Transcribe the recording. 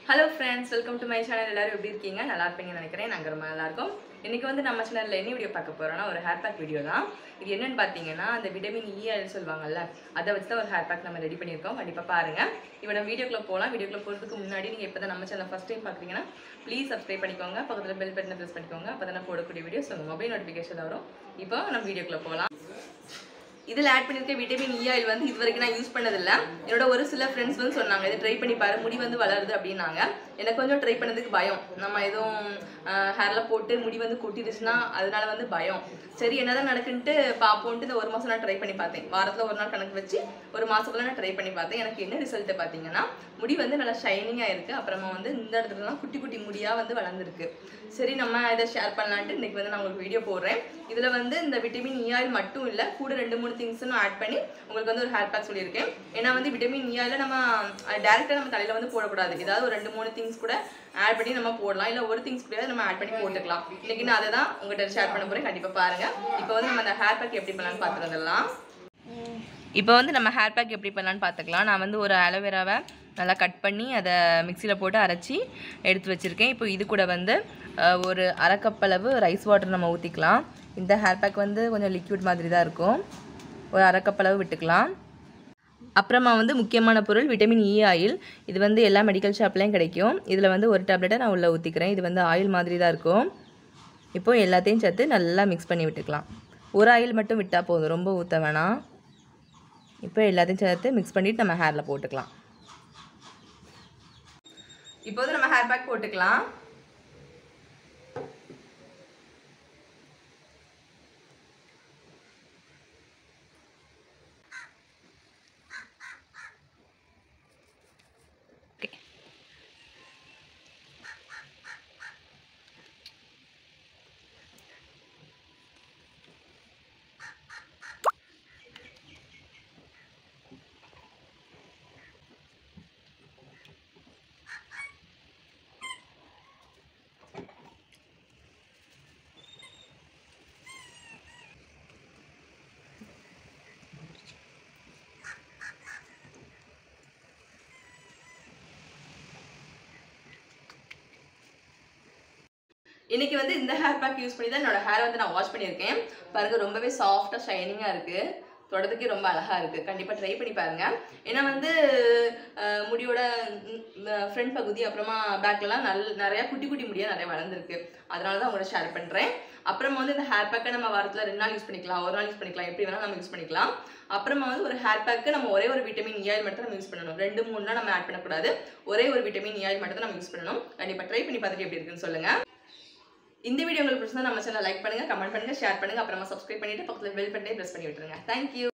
Hello friends, welcome to my channel. எல்லாரும் எப்படி இருக்கீங்க? நல்லா இருப்பீங்கன்னு நினைக்கிறேன். நாங்க ரொம்ப நல்லா இருக்கோம். இன்னைக்கு வந்து நம்ம சேனல்ல என்ன வீடியோ பார்க்க போறோம்னா ஒரு ஹேர் பேக் வீடியோ தான். இது என்னன்னு பாத்தீங்கன்னா அந்த விட்டமின் இ ஆயில் சொல்வாங்கல்ல, அத வச்சு தான் ஒரு ஹேர் பேக் நம்ம ரெடி பண்ணியிருக்கோம். கண்டிப்பா பாருங்க. இப்போ நம்ம வீடியோக்குள்ள போலாம். வீடியோக்குள்ள போறதுக்கு முன்னாடி நீங்க இப்பதான் நம்ம சேனலை ஃபர்ஸ்ட் டைம் பாக்குறீங்கன்னா ப்ளீஸ் சப்ஸ்கிரைப் பண்ணிக்கோங்க. பக்கத்துல பெல் பட்டனை பிரஸ் பண்ணிக்கோங்க. அப்பதான் நான் போடக்கூடிய வீடியோஸ் உங்க மொபைல் நோட்டிஃபிகேஷன் வரும். இப்போ நம்ம வீடியோக்குள்ள போலாம். இதில் ஆட் பண்ணியிருக்க விட்டமின் இ ஆயில் வந்து இது வரைக்கும் நான் யூஸ் பண்ணதில்லை. என்னோட ஒரு சில ஃப்ரெண்ட்ஸ் வந்து சொன்னாங்க இது ட்ரை பண்ணி பாரு முடி வந்து வளருது அப்படின்னாங்க. எனக்கு கொஞ்சம் ட்ரை பண்ணதுக்கு பயம். நம்ம எதுவும் ஹேரில் போட்டு முடி வந்து கொட்டிடுச்சுன்னா அதனால வந்து பயம். சரி என்னதான் நடக்குன்ட்டு பார்ப்போன்ட்டு இந்த ஒரு மாதம் நான் ட்ரை பண்ணி பார்த்தேன். வாரத்தில் ஒரு நாள் கணக்கு வச்சு ஒரு மாதத்துல நான் ட்ரை பண்ணி பார்த்தேன். எனக்கு என்ன ரிசல்ட்டு பார்த்தீங்கன்னா முடி வந்து நல்லா ஷைனிங்காக இருக்குது. அப்புறமா வந்து இந்த இடத்துலலாம் குட்டி குட்டி முடியாக வந்து வளர்ந்துருக்கு. சரி நம்ம இதை ஷேர் பண்ணலான்ட்டு இன்றைக்கி வந்து நான் உங்களுக்கு வீடியோ போடுறேன். இதில் வந்து இந்த விட்டமின் இ ஆயில் மட்டும் இல்லை, கூட 2-3 திங்ஸும் ஆட் பண்ணி உங்களுக்கு வந்து ஒரு ஹேர் பேக் சொல்லியிருக்கேன். ஏன்னா வந்து விட்டமின் இ ஆயில் நம்ம டேரெக்டாக நம்ம தலையில் வந்து போடக்கூடாது. ஏதாவது ஒரு 2-3 திங்ஸ் கூட ஆட் பண்ணி நம்ம போடலாம். இல்லை ஒரு திங்ஸ் கூட நம்ம ஆட் பண்ணி போட்டுக்கலாம். இன்றைக்கி நான் அதை தான் உங்கள்கிட்ட ஷேர் பண்ண போகிறேன். கண்டிப்பாக பாருங்கள். இப்போ வந்து நம்ம அந்த ஹேர் பேக் எப்படி பண்ணலான்னு பார்த்துக்கலாம். இப்போ வந்து நம்ம ஹேர் பேக் எப்படி பண்ணலான்னு பார்த்துக்கலாம். நான் வந்து ஒரு அலோவேராவை நல்லா கட் பண்ணி அதை மிக்சியில் போட்டு அரைச்சி எடுத்து வச்சுருக்கேன். இப்போ இது கூட வந்து ஒரு அரை கப் அளவு ரைஸ் வாட்டர் நம்ம ஊற்றிக்கலாம். இந்த ஹேர் பேக் வந்து கொஞ்சம் லிக்விட் மாதிரி தான் இருக்கும். ஒரு அரை கப் அளவு விட்டுக்கலாம். அப்புறமா வந்து முக்கியமான பொருள் விட்டமின் இ ஆயில். இது வந்து எல்லா மெடிக்கல் ஷாப்லேயும் கிடைக்கும். இதில் வந்து ஒரு டேப்லெட்டை நான் உள்ளே ஊற்றிக்கிறேன். இது வந்து ஆயில் மாதிரி தான் இருக்கும். இப்போது எல்லாத்தையும் சேர்த்து நல்லா மிக்ஸ் பண்ணி விட்டுக்கலாம். ஒரு ஆயில் மட்டும் விட்டால் போதும், ரொம்ப ஊற்ற வேணாம். இப்போ எல்லாத்தையும் சேர்த்து மிக்ஸ் பண்ணிவிட்டு நம்ம ஹேரில் போட்டுக்கலாம். இப்போது நம்ம ஹேர் பேக் போட்டுக்கலாம். இன்னைக்கு வந்து இந்த ஹேர் பேக் யூஸ் பண்ணி தான் என்னோட ஹேர் வந்து நான் வாஷ் பண்ணியிருக்கேன். பாருங்கள் ரொம்பவே சாஃப்டாக ஷைனிங்காக இருக்குது. தொடறதுக்கே ரொம்ப அழகாக இருக்குது. கண்டிப்பாக ட்ரை பண்ணி பாருங்கள். ஏன்னா வந்து முடியோட ஃப்ரண்ட் பகுதி அப்புறமா பேக்லாம் நிறையா குட்டி குட்டி முடியாக நிறைய வளர்ந்துருக்கு. அதனால தான் உங்களோட ஷேர் பண்ணுறேன். அப்புறமா வந்து இந்த ஹேர் பேக்கை நம்ம வாரத்தில் 2 நாள் யூஸ் பண்ணிக்கலாம், ஒரு நாள் யூஸ் பண்ணிக்கலாம், எப்படி வேணாலும் நம்ம யூஸ் பண்ணிக்கலாம். அப்புறமா வந்து ஒரு ஹேர் பேக்கு நம்ம ஒரே ஒரு விட்டமின் இ ஆயில் மட்டும் நம்ம யூஸ் பண்ணணும். 2-3 நம்ம ஆட் பண்ணக்கூடாது. ஒரே ஒரு விட்டமின் இ ஆயில் மட்டும் தான் நம்ம யூஸ் பண்ணணும். கண்டிப்பாக ட்ரை பண்ணி பார்த்துட்டு எப்படி இருக்குன்னு சொல்லுங்கள். இந்த வீடியோ உங்களுக்கு பிடிச்சிருந்தா நம்ம சேனலை லைக் பண்ணுங்க, கமெண்ட் பண்ணுங்க, ஷேர் பண்ணுங்க. அப்புறமா சப்ஸ்கிரைப் பண்ணிட்டு பக்கத்துல பெல் பட்டனை பிரஸ் பண்ணி விட்டுருங்க. தேங்க்யூ.